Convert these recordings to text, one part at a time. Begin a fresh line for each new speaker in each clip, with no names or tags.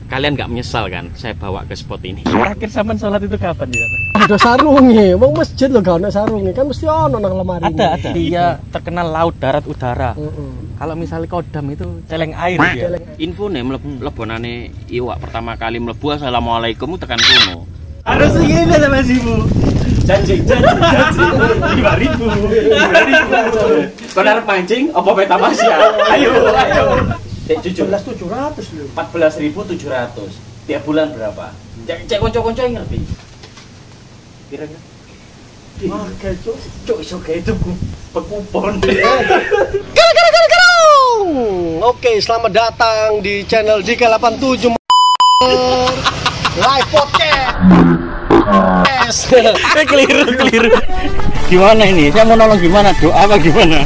kalian nggak menyesal kan saya bawa ke spot ini?
Terakhir sampean sholat itu kapan ya?
Ada sarungnya, wong masjid lo gak ada sarungnya, kan mesti ono nang lemari.
Ada. Dia terkenal laut, darat, udara. Kalau misalnya kodam itu celeng air dia.
Info nih melebonane iwak pertama kali melebu assalamualaikum tekan kuno.
Harus segini sama Sibu. Janji 5.000.
Kau harus mancing apa beta masya? Ayo. Jujur
14.700 lho.
14.700. Tiap bulan berapa? Cek konco-konco yang ngerti. Kira-kira.
Oke,
Cuk iso gawe itu pekupon.
Oke, selamat datang di channel DK87 Live Podcast.
Keliru. Gimana ini? Saya mau nolong gimana? Doa apa gimana?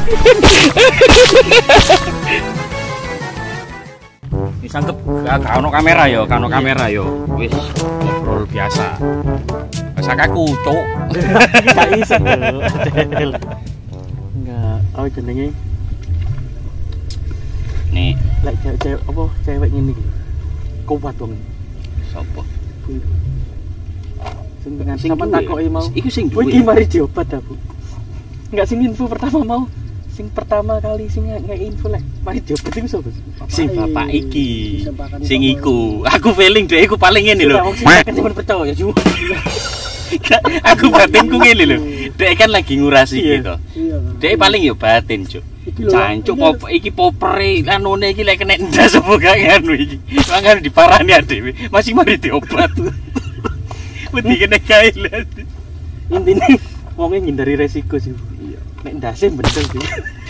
Disangkep kano kamera yo, wis ngobrol biasa. Sakaku cuk.
Enggak iso lho. Enggak, apa jenenge?
Nih,
Lek cewek apa cewek ngene iki. Kuat wong.
sopo?
Sing pengen
Sing
sampean
duwe.
takoki mau.
Iku sing
Kowe
duwe.
iki mari diobat dah, Bu. Enggak sing info pertama mau. Sing pertama kali sing ngek info lek mari diobat iku sapa?
Sing bapak iki.
Disempakan
Sing
bapak.
iku. Aku feeling deh iku paling ngene lho.
Wong sing kan sampean percaya Ju.
Aku batinku ngene lho. Dek kan lagi ngurasi
Iya.
gitu.
Iya.
Dek paling yo batin, Cuk.
Iki lho,
Cancuk iki popere anune iki lek kena ndas apa gak ngono iki. Mangane diparani dhewe. Masih mari diobat. Wedi kena kailan.
Intine wonge ngindari resiko sih. Iya. Nek ndase bener sih.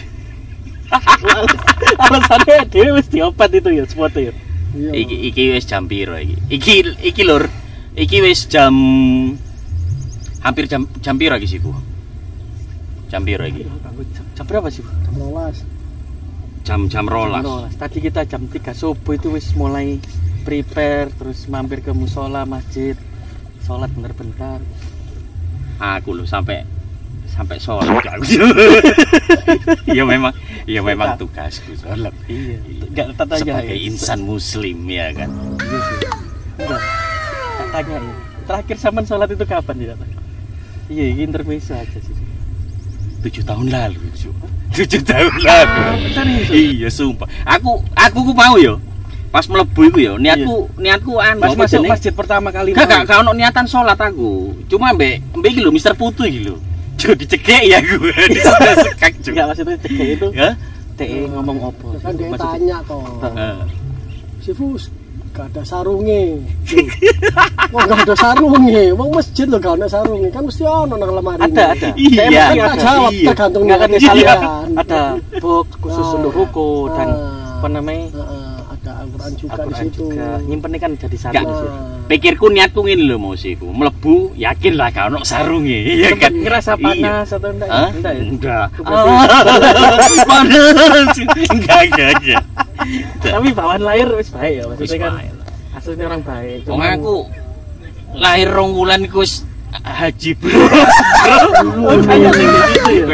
Alasannya dhewe wis diobat itu ya spot ya.
Iya.
Iki wis jam piro iki? Iki lur. Iki wis jam hampir jam piro iki sih, Bu? Jam piro iki?
Jam berapa sih?
Jam 12.
Jam rolas.
Tadi kita jam 3 subuh itu wis mulai prepare terus mampir ke musola masjid. Sholat bentar-bentar.
Aku lho sampai sholat aku. Iya memang tugasku sholat.
Iya. Enggak tanya
Sebagai insan muslim ya kan.
Iya sih. Enggak. Tanya ya. Terakhir sampean sholat itu kapan ya? Iya, ini intermezzo aja sih.
7 tahun lalu, Cuk. 7 tahun lalu. Iya, sumpah. Aku mau yo. Pas mlebu iku yo, niatku anu
Pas
apa
masuk
jenenge?
masjid pertama kali.
Gak ono niatan sholat aku. Cuma mbek iki lho Mister Putu iki lho. Cuk dicekek ya gue. Disekak Cuk.
Enggak maksudnya cek itu.
Ya?
TE ngomong apa?
Kan dia tanya toh.
Heeh.
Si Fus gak ada sarungnya. Wong gak ada sarungnya. Wong masjid lo gak ada sarungnya. Kan mesti ono nang lemari.
Ada.
Iya.
Saya jawab
Iya.
tergantung
Enggak kan
niatnya
misalnya
kalian.
ada box khusus
Nah.
untuk ruko dan apa namanya?
Ada Al-Quran juga di
Al-Quran
situ.
juga. Nyimpennya kan jadi
Enggak.
satu sih.
Pikirku niatku ngene lho mau siku. Mlebu yakin lah gak ono sarunge. Iya kan?
Ngerasa panas atau enggak?
Hah?
Enggak ya?
Enggak.
Berarti-
Panas. Enggak.
Tapi bawaan lahir wis baik ya
Wis
maksudnya kan.
baik.
Aslinya orang baik.
Wong aku lahir 2 wulan iku wis haji, Bro.
kayak gitu ya.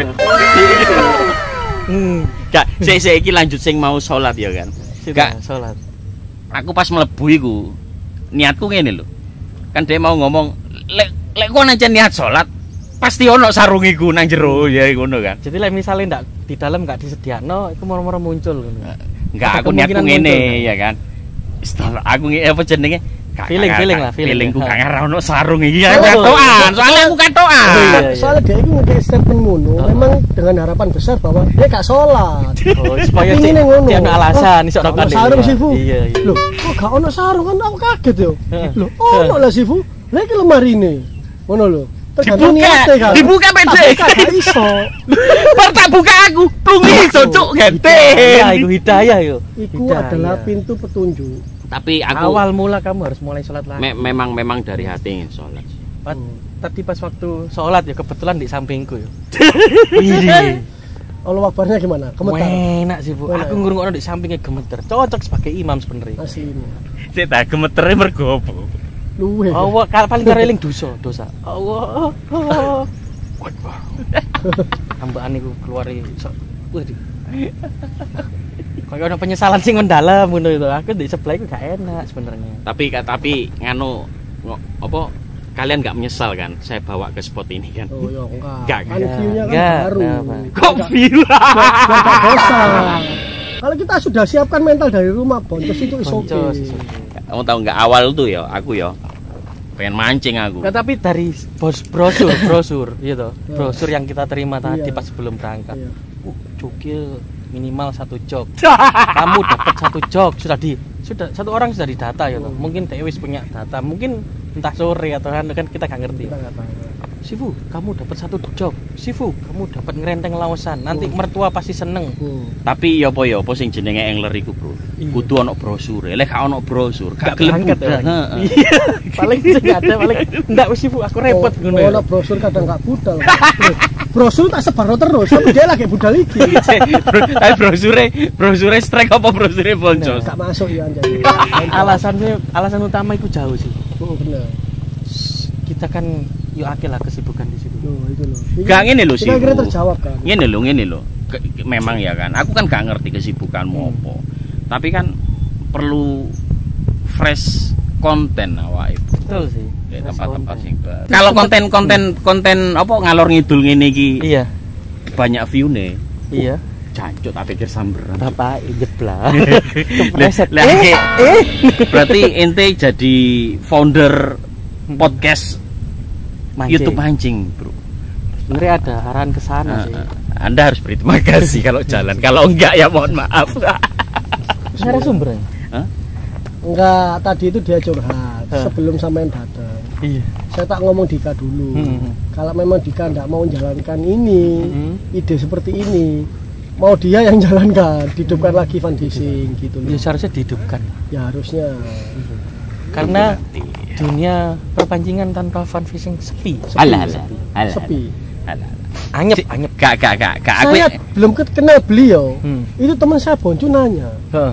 Gak, saya iki lanjut sing mau sholat ya kan. Gak,
Sholat.
aku pas mlebu iku niatku ngene lho. Kan dia mau ngomong lek kok aja niat sholat pasti ono sarung iku nang jero ya ngono kan.
Jadi lah misalnya ndak di dalam nggak disediakno, itu moro-moro muncul.
Enggak, aku
Ada
niatku
kemungkinan
ngene
muncul,
ya kan. Setelah aku apa jenenge?
Feeling lah, feeling.
Feelingku gak ngarah ono sarung iki
Oh,
katokan. Soalnya aku katokan.
iya.
Soalnya dia itu ngekei statement ngono, memang dengan harapan besar bahwa dia gak sholat.
Oh, supaya
Tapi
cek
ini ngono.
dia ada alasan iso
Gak
rokan
ono sarung sih, Fu.
Iya.
Loh, kok gak ono sarung kan aku kaget yo.
Heeh.
Loh, ono lah sih, Fu. Lah iki lemari ini. Ngono lho. Tergantung niatnya kan.
Dibuka
Tak
pendek.
buka gak iso.
Bar tak buka aku, plungi iso cuk
Ya,
genten.
itu hidayah yo.
Iku
Hidayah.
adalah pintu petunjuk.
Tapi aku
Awal mula kamu harus mulai sholat lagi.
memang dari hati ingin sholat.
Tadi pas waktu sholat ya kebetulan di sampingku yo.
Allah Akbarnya gimana? Komentar.
Enak sih Bu.
Enak.
Aku ngurung di sampingnya gemeter. Cocok sebagai imam sebenarnya.
Asli ini.
Saya tak gemetere mergo apa?
Luwe.
Allah paling tereling dosa. Allah. Tambahan iku keluar sok. Waduh. Kayak ono penyesalan sing mendalam ngono itu. Aku di sebelah itu gak enak sebenarnya.
Tapi nganu apa kalian nggak menyesal kan saya bawa ke spot ini kan?
Oh ya enggak.
Nggak,
Kan view-nya kan
nggak,
baru.
kenapa?
Kok view?
Biar gak bosan. Kalau kita sudah siapkan mental dari rumah, boncos itu is oke.
Boncos, is oke.
Kamu tahu nggak awal tuh ya aku ya pengen mancing aku.
Nah, tapi dari brosur gitu.
Ya.
Brosur yang kita terima tadi
Iya.
pas sebelum berangkat.
Iya.
Cukil minimal 1 jok. Kamu dapat 1 jok sudah satu orang sudah didata gitu. Mungkin Dewi punya data, mungkin entah sore atau kan kita nggak ngerti.
Kita nggak tahu.
Sifu, kamu dapat 1 jok. Sifu, kamu dapat ngerenteng laosan. Nanti mertua pasti seneng.
Tapi ya apa sing jenenge angler iku, Bro.
Iya.
Kudu ono brosur. Lek gak ono brosur, gak gelem
berangkat ya.
budal. Heeh.
Iya. Paling sih nggak ada, paling enggak Sifu, aku repot ngono.
Oh, ono brosur kadang nggak budal. Brosur tak sebar terus, tapi dia lagi budal iki.
Tapi brosure strike apa brosure boncos?
Gak masuk ya anjay.
Alasan utama itu jauh sih.
Oh benar.
Kita kan yuk akil lah kesibukan di situ.
Loh, itu loh.
Gak ngene lho sih.
Kita kira terjawab kan.
Ngene lho. Memang ya kan. Aku kan gak ngerti kesibukanmu apa. Tapi kan perlu fresh konten awake.
Betul sih.
Di tempat-tempat sing baru. Kalau konten apa ngalor ngidul ngene iki
Iya.
banyak view-ne.
Iya.
Jancuk tak pikir samberan.
Bapak jeblah. Kepreset.
Lah, berarti ente jadi founder podcast YouTube mancing, Bro.
Sebenarnya ada arahan ke sana sih.
Anda harus berterima kasih kalau jalan. Kalau enggak ya mohon maaf.
Saya sumbernya.
Enggak, tadi itu dia curhat sebelum sampean datang.
Iya.
Saya tak ngomong Dika dulu. Kalau memang Dika enggak mau menjalankan ini, ide seperti ini, mau dia yang jalankan, hidupkan lagi fun fishing gitu loh.
Ya seharusnya dihidupkan.
Ya harusnya.
Karena dunia perpancingan tanpa fun fishing sepi.
Alah.
Sepi.
Anyep.
Gak aku.
Saya belum kenal beliau. Itu teman saya Boncu nanya.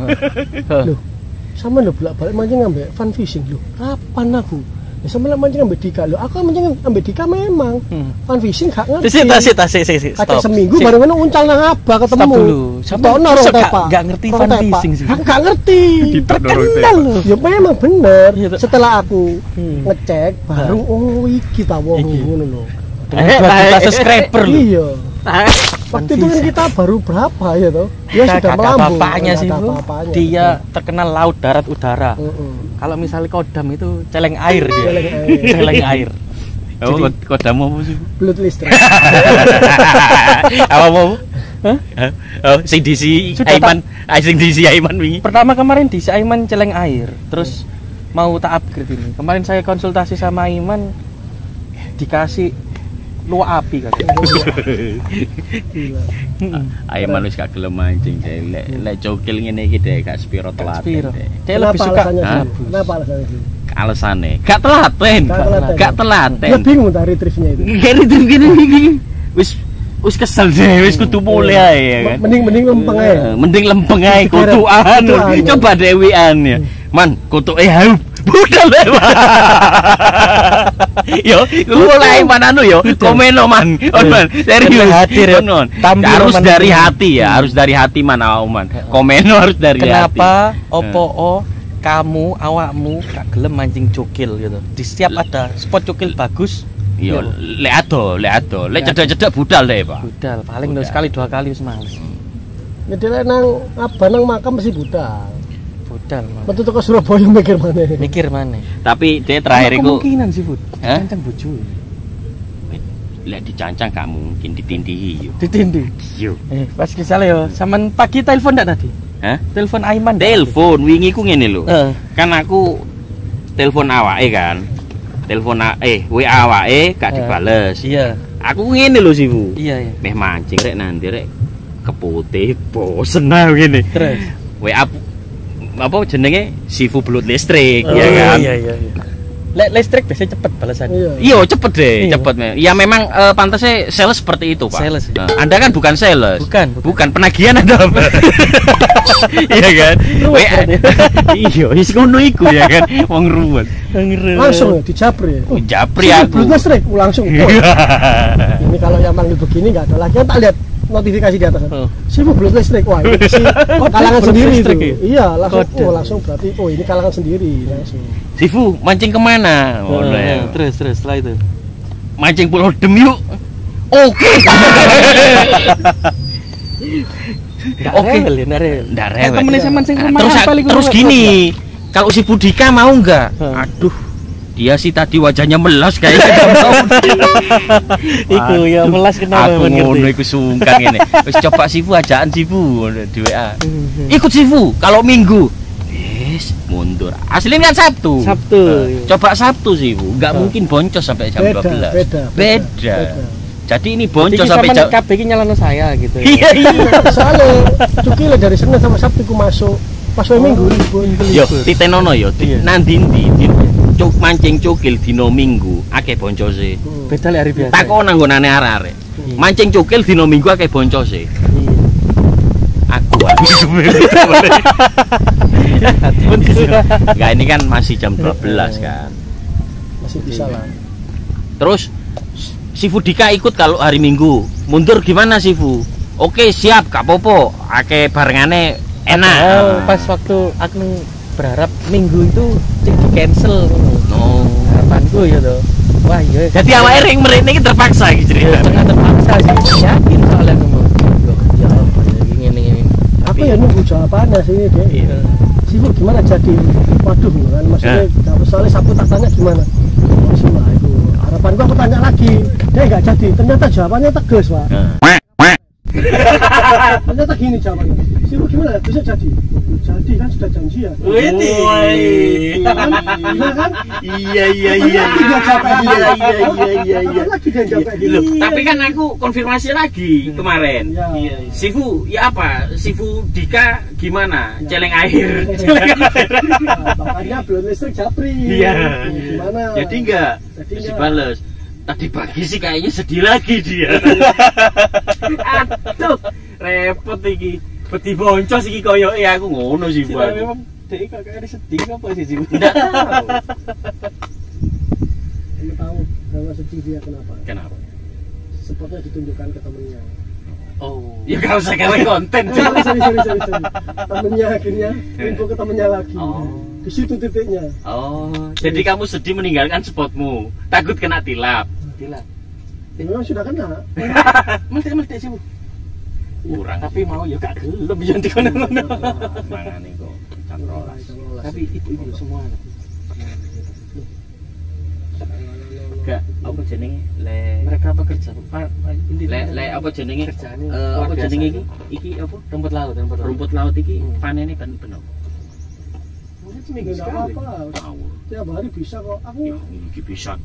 Loh, sama lo bolak-balik mancing ngambil fun fishing loh. Kapan aku? Ya sama lah mancing ngambil Dika loh. Aku mancing ngambil Dika memang. Fun fishing gak ngerti.
Sih.
Kacang seminggu baru uncal nang abah ketemu.
Stop dulu.
Sama
gak ngerti fun fishing sih.
Gak ngerti. Terkenal loh. Ya memang bener. Setelah aku ngecek baru oh iki ta wong ngono lho.
2 juta subscriber loh.
Iya. Waktu itu kan kita baru berapa ya toh? Dia sudah
Kata
melambung.
bapaknya sih
Kata
Bu.
bapaknya.
Dia terkenal laut, darat, udara. Kalau misalnya kodam itu celeng air dia. Celeng air.
Oh, kodamu apa sih?
Belut listrik.
Apa mau?
Hah?
Oh, sing diisi
Sudah
Aiman, sing diisi Aiman wingi.
Pertama kemarin di Aiman celeng air, terus mau tak upgrade ini. Kemarin saya konsultasi sama Aiman dikasih luak api katanya.
Gila.
Aiman wis gak gelem mancing, lek cokil ngene iki dek gak spiro telaten.
Spiro.
Dek.
Dia lebih suka
alasannya sih?
Hah?
Kenapa alasannya sih?
Alasane gak telaten. Gak
Dia
telaten.
bingung tadi retrieve-nya itu.
Gini tuh gini. Wis kesel deh, wis kudu mulai ae ya kan.
Mending lempeng aja.
Mending lempeng ae kutuan. Coba dewean ya. Man, kutuke haup. Budal ya. Yo, mulai mananu yo. Komeno man. Man, serius.
Hadir ya.
Harus dari hati ya, harus dari hati man man. Komeno harus dari hati.
Kenapa opo kamu awakmu gak gelem mancing cukil gitu. Di setiap ada spot cukil bagus.
Yo, lek ado. Lek cedak-cedak budal deh, Pak.
Budal, paling udah sekali 2 kali wis males.
Jadi nang abah nang makam mesti budal.
Budal.
Metu teko Surabaya mikir mana?
Tapi dia terakhir iku
kemungkinan sih, Bud.
Hah?
Cancang bojo.
Lek dicancang gak mungkin ditindihi yo.
Ditindih.
Yo.
Pas kisale yo, sampean pagi telepon ndak tadi?
Hah?
Telepon Aiman.
Telepon wingi ku ngene lho.
Heeh.
Kan aku telepon awake kan. WA awake gak dibales.
Iya.
Aku ngene lho sih, Bu.
Iya.
Meh mancing rek nanti rek keputih bosen ae ngene.
Terus
WA apa jenenge Sifu belut listrik ya kan.
Iya. Lek listrik biasanya cepet balasannya.
Iya cepet deh,
Iya.
cepet. Ya memang pantasnya sales seperti itu, Pak.
Sales, ya.
Anda kan bukan sales.
Bukan.
Penagihan Anda. Iya kan? Iya, wis ngono iku ya kan. Wong ruwet.
Langsung ya dijabri ya.
Japri
Sini
aku.
belut listrik langsung. Ini kalau yang manggil begini nggak ada lagi. Tak lihat notifikasi di atas.
Oh.
Sifu belum listrik. Wah, ini si kalangan
belum
sendiri
listrik
itu.
ya?
Iya, langsung
Kode.
langsung berarti ini kalangan sendiri langsung.
Sifu mancing kemana? Ya.
Terus setelah itu.
Mancing Pulau Dem yuk. Oke. Oke.
Nggak rewel.
Nggak rewel.
Temennya saya mancing rumah
Terus
apa lagi?
terus gini, kalau si Budika mau nggak?
Hah.
Aduh, dia sih tadi wajahnya melas kayaknya.
Iku ya melas kenapa
Aku
men
ngono
ngerti.
iku sungkan ngene. Wis coba Sifu ajaan Sifu di WA. Ikut Sifu kalau Minggu. Wis mundur. Aslinya kan Sabtu.
Sabtu.
Coba Sabtu Sifu, nggak mungkin boncos sampai jam 12. Beda. Jadi ini boncos sampai jam
KB iki nyalano saya gitu.
Iya iya.
Soalnya cukile dari Senin sampai Sabtu ku masuk pas Minggu libur.
Yo, titenono yo.
Iya.
Nang ndi cuk mancing cukil dino Minggu akeh boncose.
Beda lek hari biasa.
Takon nang nggonane arek-arek.
Iya.
Mancing cukil dino Minggu akeh boncose.
Iya.
Aku enggak, ini kan masih jam 12 kan.
Masih bisa lah.
Terus si Fudika ikut kalau hari Minggu. Mundur gimana Sifu? Oke, siap, gak popo. Akeh barengane enak.
Oh, pas waktu aku berharap Minggu itu cek di cancel.
No.
Harapanku ya toh. Wah, iya.
Jadi awake ring mrene iki terpaksa iki cerita.
Tengah terpaksa sih. Yakin soalnya aku mau. Loh, ya apa ya ngene.
Aku ya nunggu jawabannya sini deh.
Iya.
Sifu gimana jadi? Waduh kan maksudnya soalnya Sabtu tak tanya gimana? Oh, sih lah itu. Harapanku aku tanya lagi. Dia nggak jadi. Ternyata jawabannya tegas, Pak. Ternyata gini jawabannya. Sifu gimana? Bisa jadi? Jadi kan sudah janji ya. Iya kan?
Iya.
Lagi dia jawab iya. Lagi dia jawab
Loh, tapi kan aku konfirmasi lagi kemarin.
Iya.
Sifu, ya apa? Sifu Dika gimana?
Ya.
Celeng air.
Nah, makanya belum listrik Japri.
Iya.
Gimana?
Jadi enggak
Jadi
terus
enggak.
dibales. Tadi pagi sih kayaknya sedih lagi dia. Aduh, repot iki. Peti boncos iki koyoke aku ngono sih, Bu.
Memang dek kakak sedih apa sih sih?
Enggak tahu.
Kamu tahu kalau sedih dia kenapa?
Kenapa?
Spotnya ditunjukkan ke temennya.
Oh.
Ya gak usah gawe konten.
Sorry. Temennya akhirnya info ke temennya lagi.
Oh.
Di situ titiknya.
Oh, jadi kamu sedih meninggalkan spotmu. Takut kena tilap.
Gila.
Memang sudah kena.
Mesti sih, Bu.
Kurang.
Tapi mau ya gak gelem ya di kono-kono.
Mangane kok cantrolas.
Tapi itu semua.
Gak apa jenenge?
Mereka bekerja.
Le apa jenenge?
Kerjaane
Apa
luar
jenenge
biasa.
iki? Iki apa?
Rumput laut.
Rumput laut iki
Hmm.
panene ben bener.
Mungkin
Ya
seminggu
enggak
sekali.
apa-apa.
Tahu.
Tiap hari bisa kok. Aku
Ya iki bisa.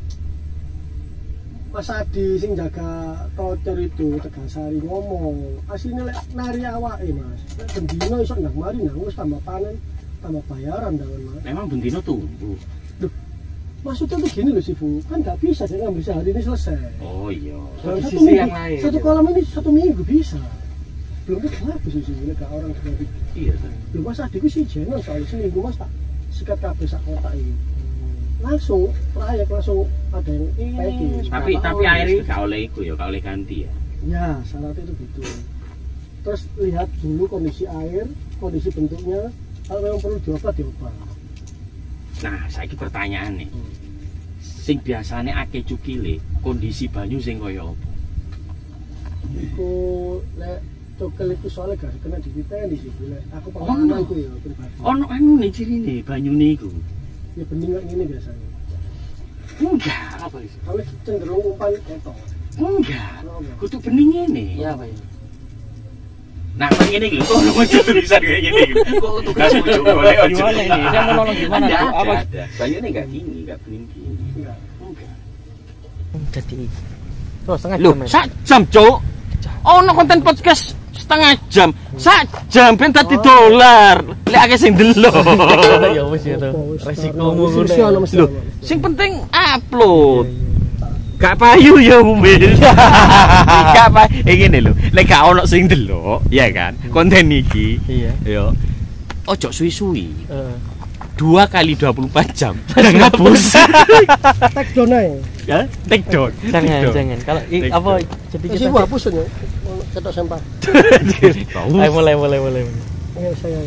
Mas Adi sing jaga tocor itu Tegasari ngomong aslinya lek nari awake Mas. Lek bendino iso ndang mari nang wis tambah panen, tambah bayaran dawan Mas.
Memang bendino tumbuh.
Maksudnya tuh gini loh Sifu, kan nggak bisa saya ngambil sehari ini selesai.
Oh iya.
Dalam
Di
satu
sisi
minggu,
yang lain,
satu
gitu.
kolam ini 1 minggu bisa. Belum itu habis sih gak orang seperti
Iya.
belum Mas Adi ku sih jenon soalnya seminggu Mas tak sikat kabeh sak kotak ini. Langsung proyek langsung ada yang packing.
Tapi airnya gak oleh iku ya, gak oleh ganti ya.
Ya syaratnya itu gitu. Terus lihat dulu kondisi air, kondisi bentuknya. Kalau memang perlu diobat.
Nah, saiki pertanyaan nih. Sing biasane akeh cukile, kondisi banyu sing kaya apa?
Iku lek cokel itu soalnya gak kena dititeni sih lek aku pengalamanku ya pribadi.
Ono anu nih cirine banyune iku.
Ya bening kayak gini biasanya.
Enggak.
Apa itu?
Kalau cenderung umpan ketok.
Enggak.
Kenapa?
Kudu bening ngene.
Iya, apa ya?
Nah, kan ngene iki lho, kok ono tulisan kayak gini. Kok tugasmu juga oleh
Gimana ini? Saya mau nolong gimana?
Ada,
Apa?
ada. Banyune enggak gini, enggak bening gini.
Enggak.
Enggak.
Jadi tuh setengah
Loh,
jam.
sak jam, Cuk. Ono konten podcast setengah jam. Sak jam ben dadi dolar. Lek akeh sing delok.
Ya wis ya to. Resikomu
Loh,
Loh, sing penting upload. Gak payu ya umil. Gak payu. Ngene lho, nek gak ono sing delok, ya kan? Konten iki.
Iya.
Ya. Ojo suwi-suwi. 2 kali 24 jam.
Jangan ngapus.
Take down aja.
Ya, take down.
Jangan. Kalau apa jadi
Sih
kita
hapus aja. ketok sampah.
Ayo mulai.
Iya saya.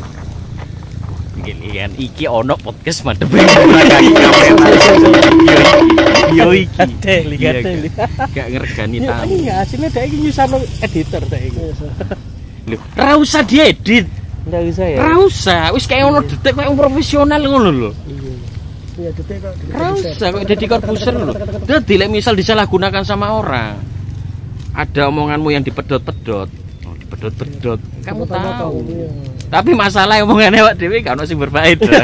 Iki ono podcast madhep yo iki
Lihat.
gak ngergani tamu.
Iya, aslinya dia iki nyusano editor dia iki.
Lho, ra usah diedit.
Ndak usah ya.
Ra usah, wis kayak ono detik kayak profesional ngono lho.
Iya, detik kok.
Ra usah kok jadi korbuser lho. Dadi lek misal disalahgunakan sama orang. Ada omonganmu yang dipedot-pedot. Oh, dipedot-pedot. Kamu tahu. Tapi masalah omongannya awak dhewe gak ono sing berfaedah.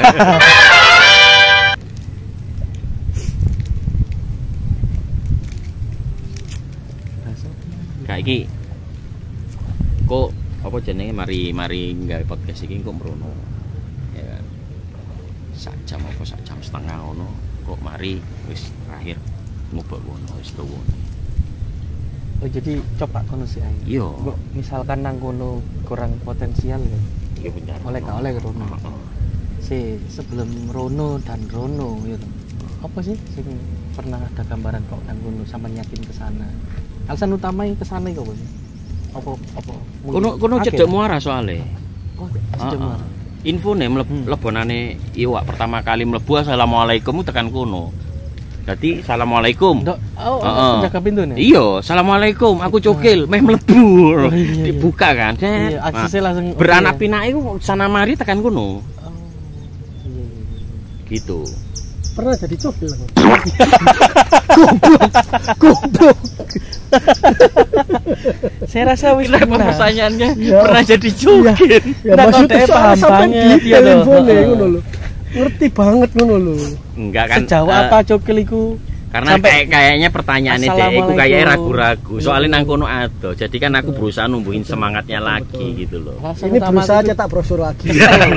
Kayak iki. Kok apa jenenge mari gawe podcast iki kok merono. Ya kan. Sak jam apa sak jam setengah ngono kok mari wis terakhir ngubah ngono wis tuwa.
Oh jadi coba kono sih ae.
Iya.
Kok misalkan nang kono kurang potensial ya.
Iya bener.
Oleh ke Rono. Si sebelum Rono dan Rono gitu. Apa sih sing pernah ada gambaran kok nang kono sampe yakin ke sana? Alasan utamanya ke sana kok sih? Apa?
Kono cedek muara soalnya.
Oh, cedek muara.
Infone lebonane iwak pertama kali mlebu assalamualaikum tekan kono. Jadi assalamualaikum.
Penjaga pintu nih.
Iya, assalamualaikum. Aku cokil, meh mlebu. Dibuka kan.
Iya, aksesnya langsung
beranak pinak iku sana mari tekan kono. Gitu.
Pernah jadi cokil. Goblok.
Saya rasa wis
pertanyaannya pernah jadi cokil.
Ya maksudnya
paham banget
ya lho. Ngerti banget ngono lho.
Enggak kan.
Sejauh apa cokil iku?
Karena kayaknya pertanyaannya dek iku kayak ragu-ragu. Soalnya nang kono ado. Jadi kan aku berusaha numbuhin semangatnya lagi gitu loh.
Ini berusaha cetak brosur lagi.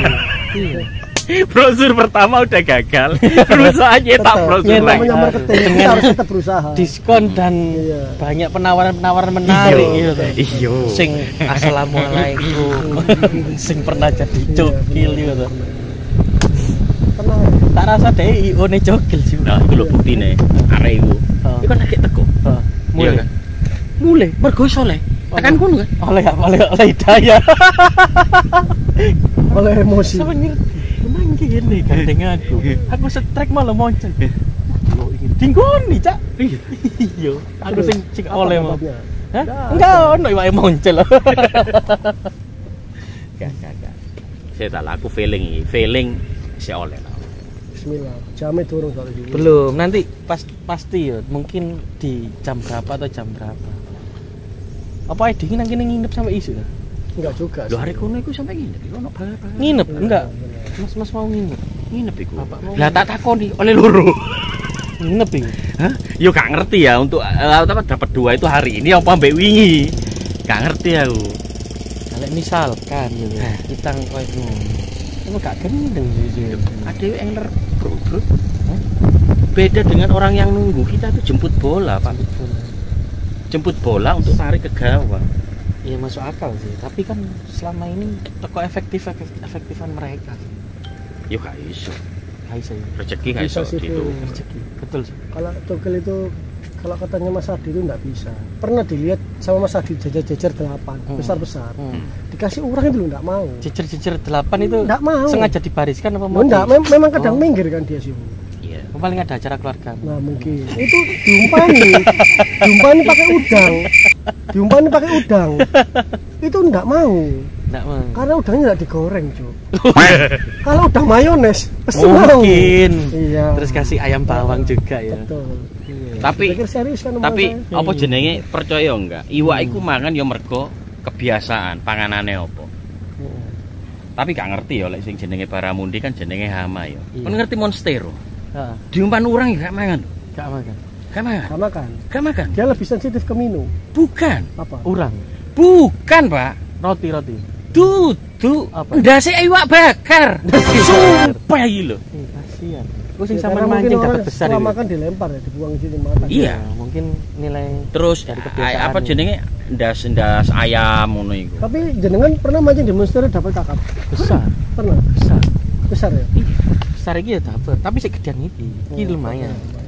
Brosur pertama udah gagal. Berusaha cetak brosur lagi.
Namanya marketing kita harus tetap berusaha.
Diskon dan banyak penawaran-penawaran menarik gitu.
Iya.
Sing assalamualaikum. Sing pernah jadi cokil gitu. Tak rasa deh IO ne cokil sih.
Nah, itu lho buktine. Arek iku. Iku kan lagi teko.
Mulai
kan? Mulai mergo soleh. Tekan kono kan?
Oleh hidayah.
Oleh emosi.
Sama ngerti. Menang gini gandeng aku. Aku setrek malah moncel. Lo ingin tinggoni, Cak. Iya. Aku sing oleh mau. Hah? Enggak ono iwake moncel.
Gak. Saya tak aku feeling si oleh lah.
Bismillah. Jamnya turun soalnya dulu.
Belum, nanti pasti ya. Mungkin di jam berapa atau jam berapa. Apa Edi nang kene nginep sampai isu ta?
Enggak juga.
Lho arek kono iku sampai nginep. Ono bal-bal.
Nginep? Enggak. Mas mau nginep.
Nginep iku. Lah tak takoni oleh loro.
Nginep iku.
Hah? Yo gak ngerti ya untuk dapat 2 itu hari ini apa mbek wingi. Gak ngerti aku.
Kalau misalkan gitu. Kita koyo ngono. Kamu gak gendeng sih.
Ada yang bro. Beda dengan orang yang nunggu. Kita itu jemput bola, Pak. Jemput bola untuk tarik ke gawang.
Iya masuk akal sih. Tapi kan selama ini toko efektifan mereka.
Yo gak iso.
Gak iso.
Rezeki gak iso gitu.
Rezeki. Betul sih.
Kalau cokil itu kalau katanya Mas Adi itu enggak bisa. Pernah dilihat sama Mas Adi jajar-jajar 8 besar-besar. Dikasih orang itu enggak mau.
Jejer-jejer 8 itu
enggak mau.
Sengaja dibariskan apa mau?
Enggak, memang kadang minggir kan dia sih.
Iya.
Paling ada acara keluarga.
Nah, mungkin. Itu diumpani pakai udang. Itu enggak mau.
Enggak mau.
Karena udangnya enggak digoreng, Cuk. Kalau udang mayones, pasti
mungkin.
Iya.
Terus kasih ayam bawang juga ya.
Betul.
Tapi
serius kan
apa jenenge percaya enggak? Iwak iku mangan ya mergo kebiasaan panganane apa. Tapi gak ngerti ya lek sing jenenge baramundi kan jenenge hama ya. Kan ngerti monstero.
Heeh.
Diumpan orang ya gak mangan.
Gak makan.
Gak makan. Dia lebih sensitif ke minum.
Bukan.
Apa?
Urang.
Bukan, Pak.
Roti.
Dudu.
Apa?
Ndase iwak bakar. Sumpah iki lho.
Kasihan. Gue sing sampean mancing dapat besar.
Setelah makan dilempar ya, dibuang di sini makan.
Iya,
mungkin nilai
terus apa jenenge ndas ayam ngono iku.
Tapi jenengan pernah mancing di monster dapat kakap?
Besar.
Pernah. Besar ya?
Besar iki ya dapat, tapi sik gedean iki. Iki lumayan.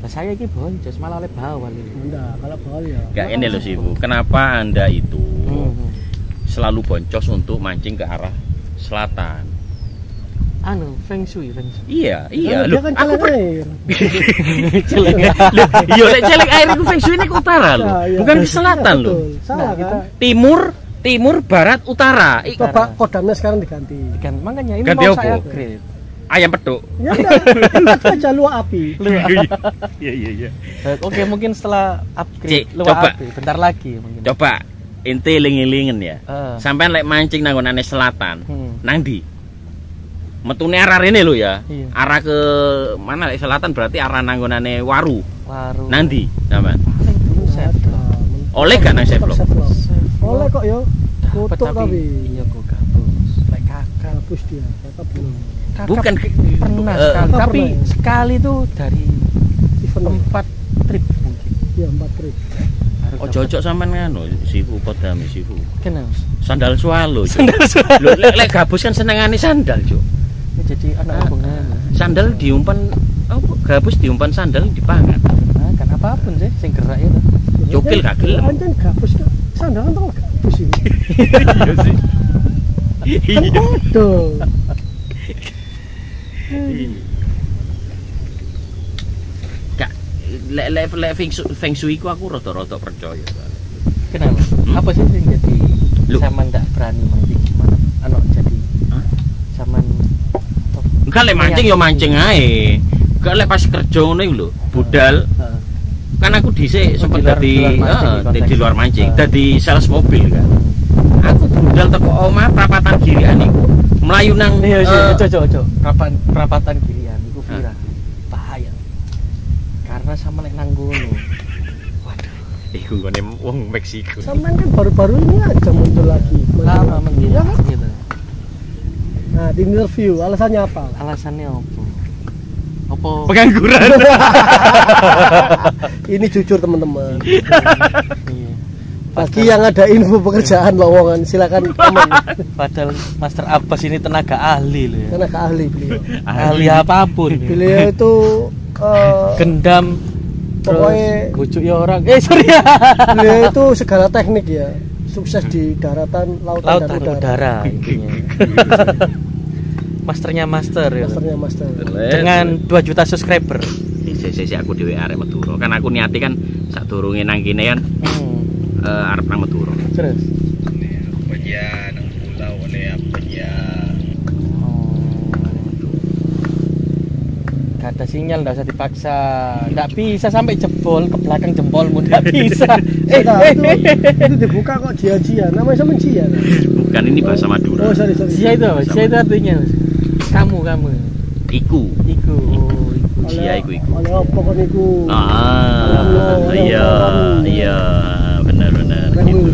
Nah, saya ini boncos malah oleh bawal ini.
Enggak, kalau bawal ya.
Gak ini loh sih Bu, kenapa Anda itu selalu boncos untuk mancing ke arah selatan?
Anu, feng shui.
Iya,
Iya,
loh,
dia kan
aku
celeng air.
Celeng.
Loh, iya lek celeng air itu feng shui ini ke utara loh,
Nah, iya.
bukan ke selatan loh.
Betul. Salah
Nah,
kan?
Timur, barat, utara.
Coba kodamnya sekarang diganti.
Kan makanya ini
Ganti
mau
apa?
saya upgrade.
Ayam peduk.
Ya enggak, itu aja luar api.
Iya.
Oke, mungkin setelah upgrade
Cik,
luar
coba.
api, bentar lagi mungkin.
Coba ente eling-elingen ya. Sampean lek mancing nang ngonane selatan. Nang ndi? Metune arah rene lho ya.
Iya.
Arah ke mana lek selatan berarti arah nang ngonane Waru.
Waru.
Nang ndi sampean? Oleh gak nang Sevlog?
Oleh kok yo. Kutuk tapi.
Iya kok gabus. Lek kakak
Gabus dia, kakak belum.
Bukan
pernah
eh,
sekali, tapi
pernah ya?
sekali tuh dari
Event
4 trip mungkin.
ya 4 trip.
Oh cocok sampean nganu sifu podami sifu.
Kenapa?
Sandal swalo. Lho lek gabus kan senengane sandal, Cuk.
Ya, jadi anak hubungan.
Sandal diumpan apa? Gabus diumpan sandal dipangan.
Nah, kan apapun sih sing gerak itu.
Cukil gak gelem.
Anjen gabus kan sandalan tuh gabus ini.
Iya sih.
Kan
Iya.
podo.
Kak, lek feng shui ku aku rada-rada percaya.
Kenapa? Apa sih yang jadi
Lu.
sama ndak berani mancing gimana? Anu jadi
Hah?
sama
Enggak lek mancing ya mancing ae. Enggak lek pas kerja ngono iku lho, budal. Kan aku dhisik sempet dadi di luar mancing, dadi sales mobil kan. Aku budal teko omah prapatan kirian iku. Melayu nang
cocok perapatan kirian iku viral. Bahaya. Karena sama lek nang ngono. Waduh,
iku ngene wong Meksiko.
Sampean kan baru-baru ini aja muncul lagi.
lama mending
Ya kan?
gitu.
Nah, di interview alasannya apa?
Alasannya apa? Apa?
Pengangguran.
Ini jujur teman-teman.
Iya.
Bagi yang ada info pekerjaan lowongan silakan komen.
Padahal Master Abbas ini tenaga ahli loh ya.
Tenaga ahli beliau.
Ahli apapun.
Beliau itu
Gendam
pokoknya
bujuk ya orang. Sorry ya.
beliau itu segala teknik ya. Sukses di daratan, lautan, dan udara.
Intinya. Masternya master ya.
Masternya master.
Dengan 2 juta subscriber.
Sisi aku dhewe arek Madura. Kan aku niati kan sadurunge nang kene kan arep nang Madura.
Terus.
Apa ya nang pulau oleh apa ya?
Gak ada sinyal, nggak usah dipaksa. Nggak bisa sampai jebol ke belakang jempolmu, nggak bisa.
Itu dibuka kok Jia. Namanya sama Jia.
Bukan ini bahasa Madura.
Oh, sorry.
Jia itu apa? Jia itu artinya kamu.
Iku.
Iku.
Jia iku.
Oleh apa kon iku?
Iya, benar.
Remu.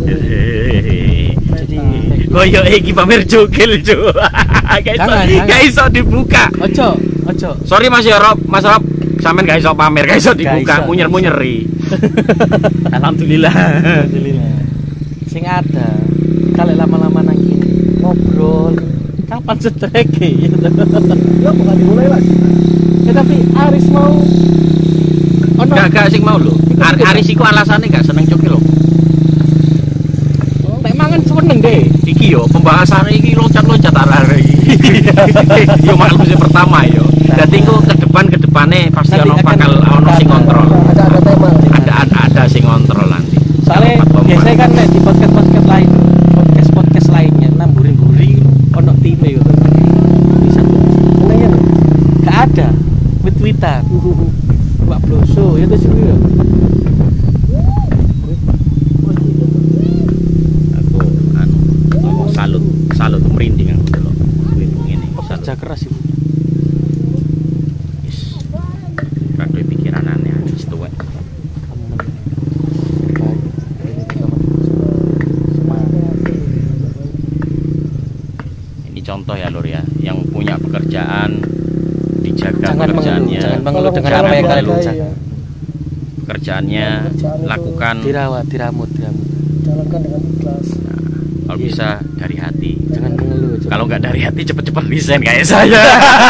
Jadi
Koyo iki pamer jogel, Cuk. Gak iso dibuka.
ojo.
Sorry Mas Rob, sampean gak iso pamer, gak iso dibuka,
Gak iso.
munyer-munyeri. Alhamdulillah.
Alhamdulillah. Sing ada kalau lama-lama nang kene ngobrol kapan setreke gitu.
Ya bukan dimulai lagi.
Ya tapi Aris mau ono
Gak sing mau lho. Aris iku alasane gak seneng cokil lho.
nek mangan seneng deh.
Iki yo pembahasan iki loncat-loncat arek iki. Yo maklum sing pertama yo. Dadi engko ke depane pasti
Nanti
ono
akan
bakal ono sing kontrol.
Ada tema.
Ada sing kontrol nanti.
Soalnya biasanya kan nek di podcast lain, podcast lainnya namburi-mburi ono time gitu. Bisa
Senengnya nih.
gak ada tweet-tweetan. Mbak Bloso ya terus itu ya.
Aku salut merinding aku delok. Ngene
Kerja keras itu.
Wis. Rada pikiran aneh wis tuwek. Ini contoh ya Lur ya, yang punya pekerjaan dijaga pekerjaannya.
Jangan mengeluh dengan
Jangan
apa yang
mengeluh.
kalian jangan.
Pekerjaannya
Pekerjaan itu
lakukan
Dirawat, diramut.
Jalankan dengan ikhlas.
kalau bisa dari hati.
Jangan mengeluh.
Kalau nggak dari hati cepet-cepet resign kayak saya.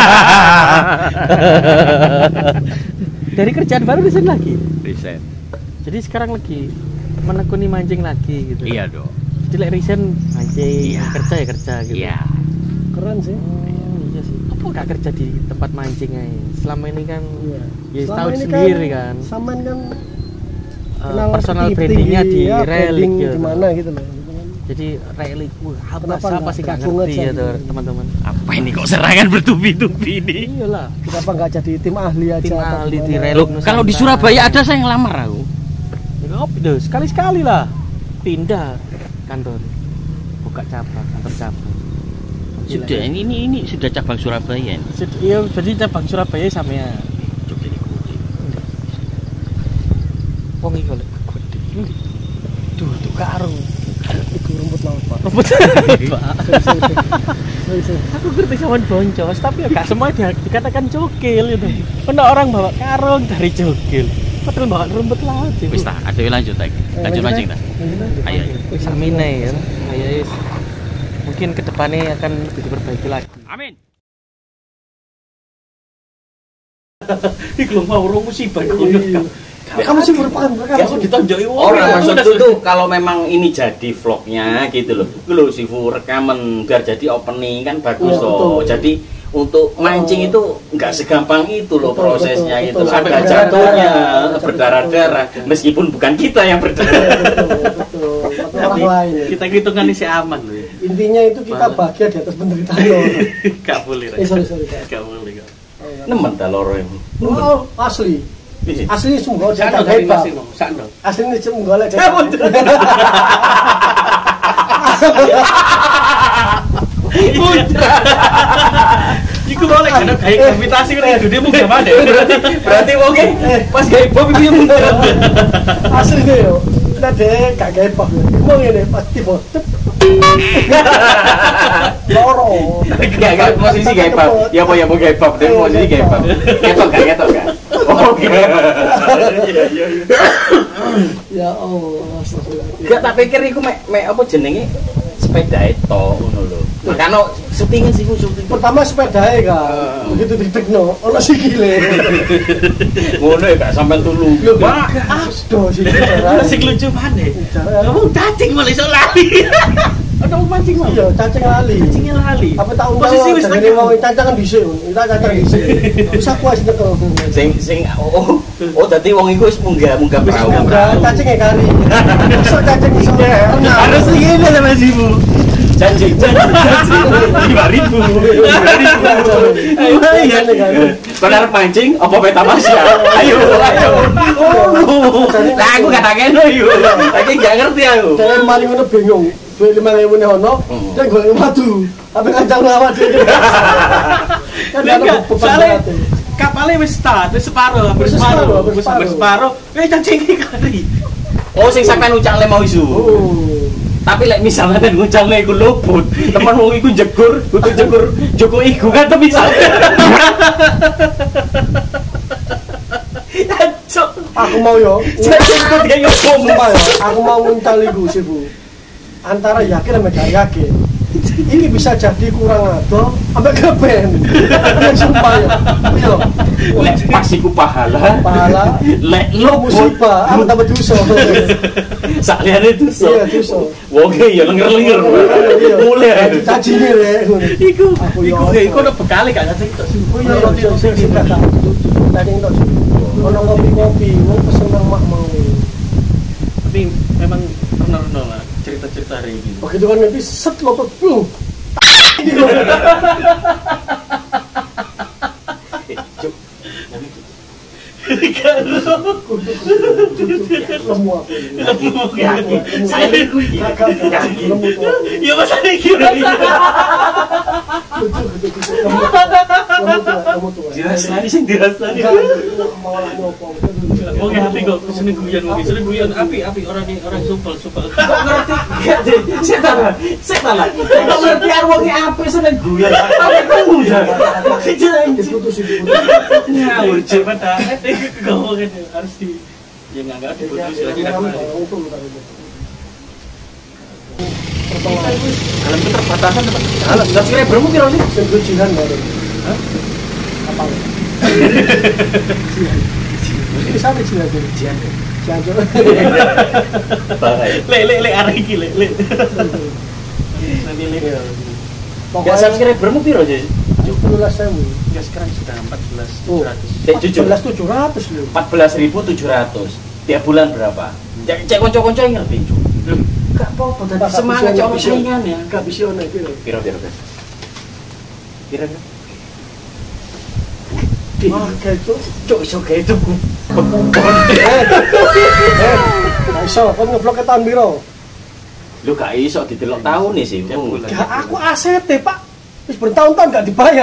Dari kerjaan baru resign lagi.
Resign.
Jadi sekarang lagi menekuni mancing lagi gitu.
Iya dong.
Jadi like resign mancing,
Iya.
kerja ya kerja gitu.
Iya.
Keren sih.
Iya sih. Apa gak kerja di tempat mancing aja? Selama ini kan
Iya.
ya
Selama
tahu
ini
sendiri kan.
Saman kan
Personal
tinggi-tinggi,
brandingnya di
ya,
relik
branding
gitu.
Gimana gitu loh.
Jadi relik, apa
Kenapa
sih
nggak
gak
gabung
ngerti
aja
ya
gitu?
tuh teman-teman.
Apa ini kok serangan bertubi-tubi ini?
Iyalah.
Kenapa nggak jadi tim ahli aja?
Tim
atau
ahli di
gimana?
relik.
Loh, kalau di Surabaya ada saya ngelamar aku.
Ya ngopi tuh, sekali-sekali lah. Pindah kantor. Buka cabang, kantor cabang.
Sudah ini sudah cabang Surabaya ini.
Iya, jadi cabang Surabaya sama ya.
Coba ini kunci.
Wong iki golek gede. Duh, tuh karung.
Itu rumput laut pak.
Rumput.
Sorry.
Aku ngerti sawan boncos, tapi ya gak semua dikatakan cokil gitu. Ada orang bawa karung dari cokil. Padahal bawa rumput laut sih.
Wis ta, ada lanjut lagi. Lanjut mancing ta. Ayo.
Wis amine ya. Ayo. Mungkin kedepannya akan diperbaiki lagi.
Amin.
Iku mau urung musibah
Kamu sih merupakan
Kamu ditonjoki
Orang maksudku tuh kalau memang ini jadi vlognya gitu loh. Itu loh Sifu rekaman biar jadi opening kan bagus
Iya,
loh.
betul.
Jadi untuk mancing itu nggak segampang itu loh
Betul,
prosesnya
betul,
itu.
betul.
Ada
Sampai
jatuhnya,
berdarah-darah.
berdarah-darah. Meskipun bukan kita yang berdarah.
Betul. Orang lain.
Kita hitungan ini aman loh ya.
Intinya itu kita bahagia di atas penderitaan lo.
Gak boleh.
Sorry.
Gak boleh.
Nemen ta loro ini.
Oh, asli. Asli sungguh
Sano
jaga
dari
hebat.
Mas Imo, sano.
Asli ini sungguh lek.
Iku boleh kan kayak gravitasi kan dunia munggah mana?
Berarti oke. Pas gawe bom itu yang muncul.
Asli nih yo. Nek dek gak gawe apa. Mau ngene pasti bos. Loro.
Gak posisi gawe bom. Ya apa ya mau gawe bom, tapi posisi gawe bom. Ketok gak. Oke.
Ya Allah.
Gak tak pikir iku mek apa jenenge sepeda itu ngono lho. Makane syutingan sih syuting.
Pertama sepedae kan. Begitu ditekno ono sikile.
Ngono ya gak sampean tulu.
Wah, aduh sih.
Sing lucu mana? Kamu cacing mulai iso lali. Ada mau mancing mau?
Iya, cacing lali.
Cacingnya lali.
Apa tak undang
Posisi wis
jadi mau cacangan dhisik. Kita cacang dhisik. Bisa kuas nyekel.
Sing dadi wong iku wis munggah perahu.
Enggak, cacingnya kari. Iso cacing iso.
Harus segini sama Simu.
Janji 5.000. Benar mancing apa peta masya? Ayo. Lah aku gak takeno yo. Tapi gak ngerti aku.
Dari maling ngono bingung. Duit 5.000 ne ono, dia golek madu. Apa kancang awak dhewe. Kan ada
Soalnya kapalnya wis start, wis separuh. Cacing kari.
Oh sing sampean ucang le mau isu. Tapi lek misalnya kan ngucangnya iku luput, teman wong iku jegur, butuh jegur Joko iku kan tapi misalnya.
Aku mau yo.
Jegur kayak ngomong.
Sumpah ya, aku mau nguncal iku sih Bu. Antara yakin sama gak yakin. Ini bisa jadi kurang ado sampai keben. Ya sumpah ya. Iya.
Lek pas iku pahala. Lek
Lo musibah, aku tambah dosa.
Sakliane dosa.
Iya, dosa.
Wong ya lenger-lenger. Mulai
Cacingnya rek.
Iku udah bekali gak cacing tok sih.
Oh iya, sing cacing tok. Ono kopi-kopi, mau pesen nang mak mau.
Tapi memang pernah lah cerita-cerita hari ini.
Begitu kan nanti set lopot blung. Lemu aku.
Saya
Lemu tuh.
ya masa iki.
Lemu tuh.
dirasani sing dirasani.
Mau lah ngopo.
Oke, api kok seneng guyon mungkin. Seneng guyon api orang supel.
Kok ngerti? Saya lah. Kok ngerti arwonge ape seneng guyon. Tapi kamu dah.
Diputus.
Ngawur coba ta. Ngomongin harus di ya enggak diputus lagi.
dalam keterbatasan tempat jalan. Subscribermu piro sih?
Jihan baru. Hah? Apa? Ini sampai jihan tuh. Jihan.
Le arek iki le. Ya subscribermu piro sih?
17.000.
Ya sekarang sudah
14.700 loh.
14.700. Tiap bulan berapa? Cek kanca-kanca yang ngerti. Gak apa-apa dadi semangat cok saingan ya.
Gak bisa ono piro.
Piro guys. Piro.
Wah, kayak
Cok iso gawe tuku.
Gak iso, kon ngeblok tahun piro?
Lu gak iso didelok tahun nih sih.
Gak, aku ACT, Pak. Wis bertahun-tahun gak dibayar.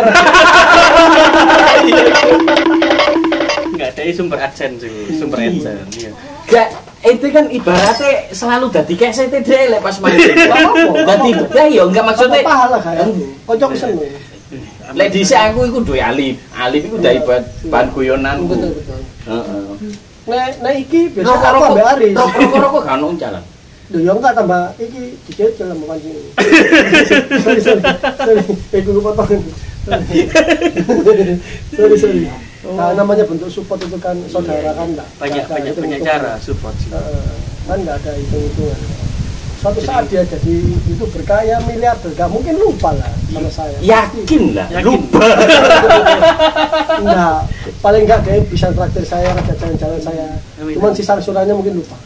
enggak ada sumber AdSense sumber AdSense iya.
Gak, itu kan ibaratnya selalu dadi kayak CTD lek pas main. Dadi bedah yo enggak maksudnya.
Pahala kayak kocok seneng.
Lek dhisik aku iku duwe alif. Alif iku dari bahan guyonan.
Betul.
Heeh.
Nek iki biasa aku ambek Aris.
Rokok kan ono jalan.
Lho yo enggak tambah iki dicecel sama kancing. Sorry. Aku potong. Sorry. Nah, namanya bentuk support itu kan saudara kan enggak.
Banyak cara support sih.
Kan enggak ada hitung-hitungan. Suatu saat dia jadi itu berkaya miliarder, gak mungkin lupa lah sama saya.
Yakin lah, lupa.
Enggak, paling enggak dia bisa traktir saya, ada jalan-jalan saya. Cuman sisa suratnya mungkin lupa.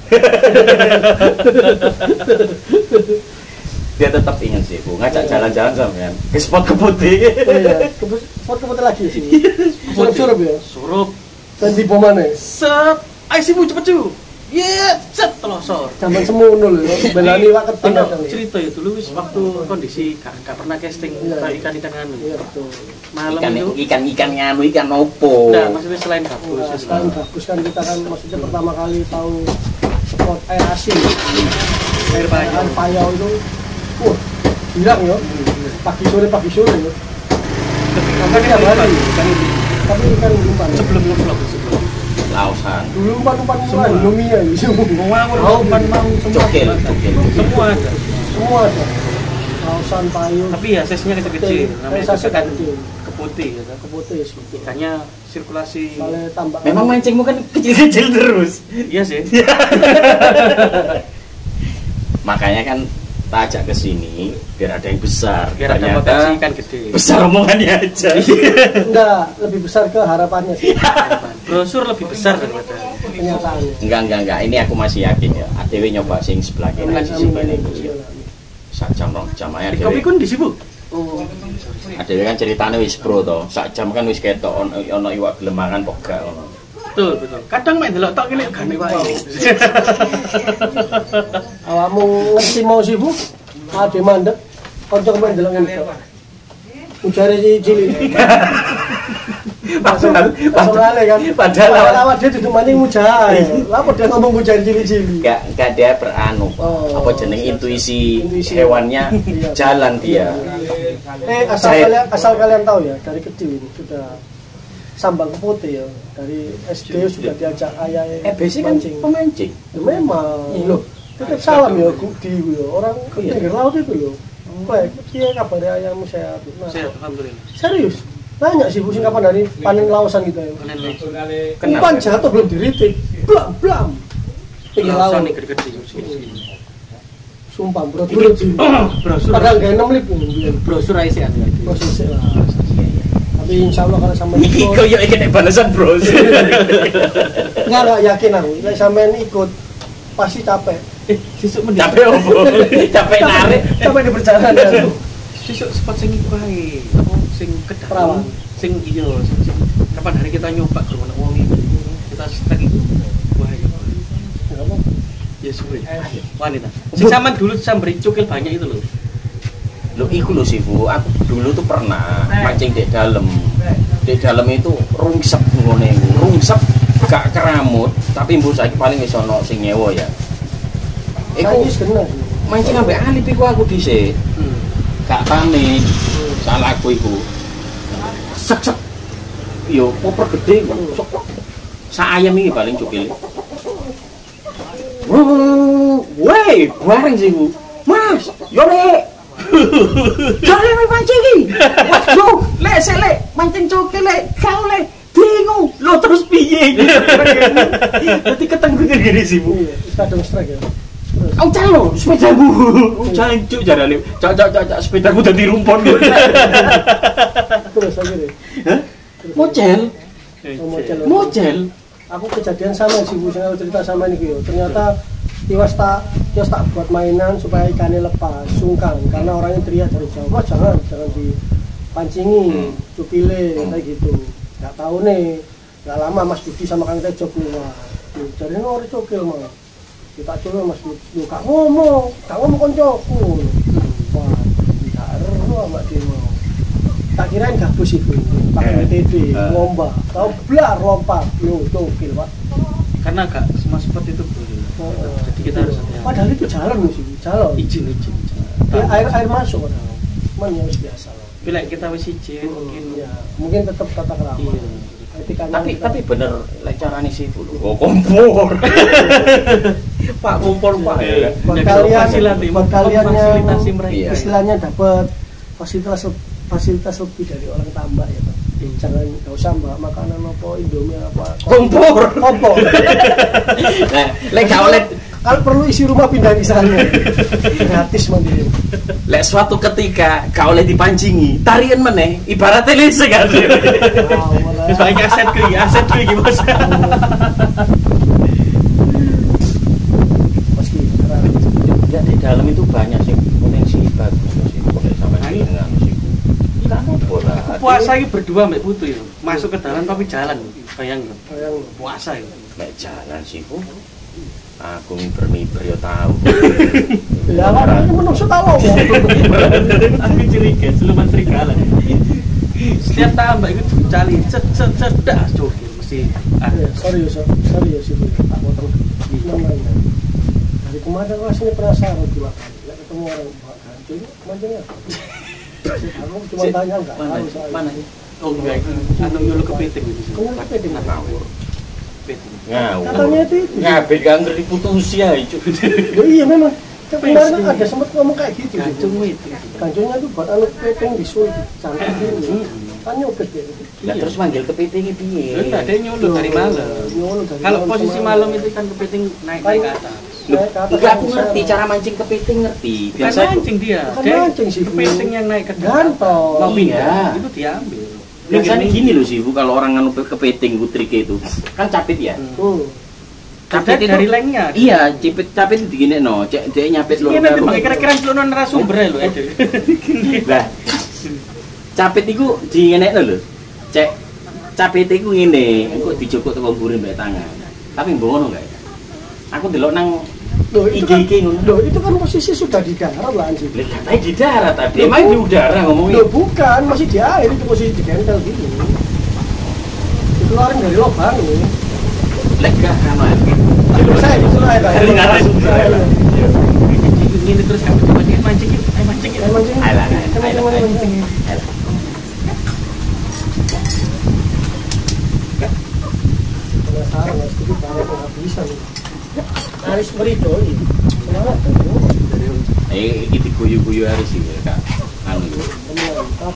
Dia tetap ingin sih, Bu, ngajak jalan-jalan sampean ke spot Keputih.
Iya, spot Keputih lagi sih. Surup ya.
Surup.
Dan di mana?
Set, ayo sih Bu cepet cu. Iya, set telosor.
Zaman semono lho, belani wak keting kadang.
Cerita ya dulu wis waktu kondisi gak pernah casting ikan-ikan anu.
Iya betul.
Malam itu
ikan nganu ikan opo.
Nah, maksudnya selain gabus.
Selain gabus kan kita kan maksudnya pertama kali tahu spot air asin.
Air
payau itu. Wah, hilang ya. Pagi sore ya.
Tapi tiap hari.
Tapi ikan umpan.
Sebelum ngevlog sebelum
Lausan.
Dulu umpan semua Indomie ya.
Umpan mau
Cokil.
Semua ada.
Lausan payung.
Tapi ya size-nya kecil-kecil. Namanya ikan keputih gitu.
Keputih sih.
Ikannya sirkulasi.
Memang mancingmu kan kecil-kecil terus.
Iya sih.
Makanya kan tak ajak ke sini biar ada yang besar.
Biar ada potensi ikan gede.
Besar omongannya aja.
Enggak, lebih besar ke harapannya sih.
Brosur lebih besar daripada
kenyataannya.
Enggak. Ini aku masih yakin ya. ADW nyoba sing sebelah kiri sisi kene iki. Sak jam rong jam ae.
Kopi kun di situ.
Oh.
ADW kan ceritane wis pro to. Sak jam kan wis ketok ono iwak gelemangan kok gak ono.
Betul. Kadang main delok tok kene gane wae.
Awakmu ngerti mau sih, Bu? Ade mandek. Kanca main delok ngene tok. Ujare cilik. Padahal awak dia duduk mancing mujahe. Lah padha ngomong mujahe cilik-cilik.
Enggak dia beranu. Apa jeneng intuisi hewannya jalan dia.
Asal kalian tahu ya, dari kecil ini sudah sambal Keputih ya. Dari SD sudah diajak ayah
basic kan pemancing.
Ya memang. Loh, titip salam ya di orang pinggir laut itu loh. Klek, piye kabare ayammu sehat?
Sehat, alhamdulillah.
Serius? Nanya sih Bu sing kapan dari panen lausan gitu ya. Umpan jatuh belum diritik. Blam. Pinggir laut.
Gede-gede.
Sumpah, bro-bro sih. Padahal gak 6 lip ini.
Brosur ae sehat.
Brosur sehat. Tapi insyaallah kalau sampean
ikut yo iki nek balasan bros.
Enggak yakin aku. Nek sampean ikut pasti capek.
Sesuk mending.
Capek opo? Capek narik.
Capek di perjalanan.
Sesuk spot sing iku ae. Apa sing kedah.
Perawan.
Sing iya, sing kapan hari kita nyoba ke ono wong iki. Kita stek iku. Wah, iya.
Apa?
Ya suwe. Wanita. Sing sampean dulu sambri cukil banyak itu loh.
Lo iku lho sih Bu, aku dulu tuh pernah mancing di dalam. Di dalam itu rungsep ngene iku. Rungsep gak keramut, tapi mbok saiki paling iso ono sing nyewa ya. Iku mancing ambek alip iku aku dhisik. Gak panik. Salahku iku. Sek. Yo koper gede kok. Sak ayam iki paling cukil. Woi, bareng sih Bu. Mas, yo lek. Jare mancing iki. Waduh, lek sik lek mancing coke lek kau lek bingung. Lo terus piye iki? Dadi ketenggu ngene sih, Bu.
Iya, kadang strike ya. Terus
Aku calo sepedamu. Jancuk jarane. Cak sepedaku dadi rumpon.
terus akhirnya.
Hah? Mocel. Mocel.
Aku kejadian sama sih Bu, saya cerita sama ini Gio. Ternyata kios tak buat mainan supaya ikannya lepas, sungkan karena orangnya teriak dari jauh, "Mas jangan pancingi, cupile kayak gitu." Nggak tahu nih, nggak lama Mas Budi sama Kang Tejo keluar. Jadi orang cokil mau, kita coba Mas Budi, kak ngomong koncoku. Wah, nggak eruh Mbak Dimo. Tak kirain gabus itu, pakai BTD, lomba, tahu belar lompat, cokil Pak.
Karena gak semua spot itu boleh. Jadi kita harus hati-hati.
Padahal itu jalan sih, jalan.
Izin.
Ya, air masuk padahal. Cuman ya biasa lah.
Bila kita wis izin
Mungkin tetap tata krama.
Iya.
Etikanya
Tapi bener lek carane sih dulu. Oh, kompor. Pak kompor Pak.
buat kalian yang
fasilitasi mereka.
Iya.
istilahnya dapat fasilitas lebih dari orang tambah ya Pak. Jangan nggak usah mbak makanan apa Indomie apa
Kompor. Nah, lek gak oleh
kalau perlu isi rumah pindah di sana gratis mandiri.
lek suatu ketika gak oleh dipancingi, tarian meneh ibaratnya lese kan.
Sebagai aset kuwi iki Bos.
Meski
Ya di dalam itu banyak sih potensi bagus sih boleh sampai dengan sih. Enggak apa lah.
Puasa ini berdua Mbak Putu ya. Masuk ke dalam tapi jalan. Bayangkan. Puasa itu.
Lek jalan sih Bu. Aku miber yo tahu.
ya kan ini menungso tahu
Aku curiga siluman serigala. Setiap tambah itu cali cedak jokir mesti.
sorry ya sih tak potong namanya dari kemarin rasanya penasaran juga nggak ketemu orang Pak Ganjil kemarinnya aku cuma tanya nggak tahu soalnya
Mana ya? Oh enggak itu. Anu nyuruh kepiting itu.
kamu ngerti nggak
Ngawur.
Kepiting.
Ngawur.
katanya itu
Ngabe kan diputus ya itu.
ya iya memang kemarin ada sempat ngomong kayak gitu
Gacung itu.
ganjilnya itu buat anu peteng disulit cantik ini kan nyopet ya
Lah terus manggil kepitingnya piye?
Enggak ada nyulut dari malam.
Nyulut dari
Kalau
malam
posisi
semalam.
malam itu kan kepiting naik ke atas.
Enggak aku ngerti cara mancing kepiting ngerti.
Bukan
Biasa
mancing dia.
Bukan
Dia
mancing sih, Bu.
kepiting yang naik ke
Gantong.
Mau pindah
Iya.
itu diambil.
biasanya gini loh sih Bu, kalau orang nganu kepiting triknya itu kan capit ya.
Capit dari lengnya.
Iya, capit itu digini no, cek dia nyapit loro
Iya nanti
karo.
pakai kira-kira seluruh narasumber lho ada.
Lah. Capit iku dingenekno lho. Cek capit iku ngene, engko dijokok teko mburi mbek tangan. Tapi mbono enggak ya? Aku delok nang IG ngono.
Itu kan posisi sudah di darat lah anjing.
Lah katanya di darat tadi. Emang di udara ngomongin.
Loh bukan, masih di air itu posisi di kental gitu. Dikeluarin dari lubang ini.
Lah gak kan.
Saya itu lah
Dari narasumber.
Ini terus kamu coba dia mancing.
Alah.
Penasaran mas, itu banyak yang bisa nih. Aris Merido ini. Semangat tuh.
Iki diguyu-guyu hari sih Kak.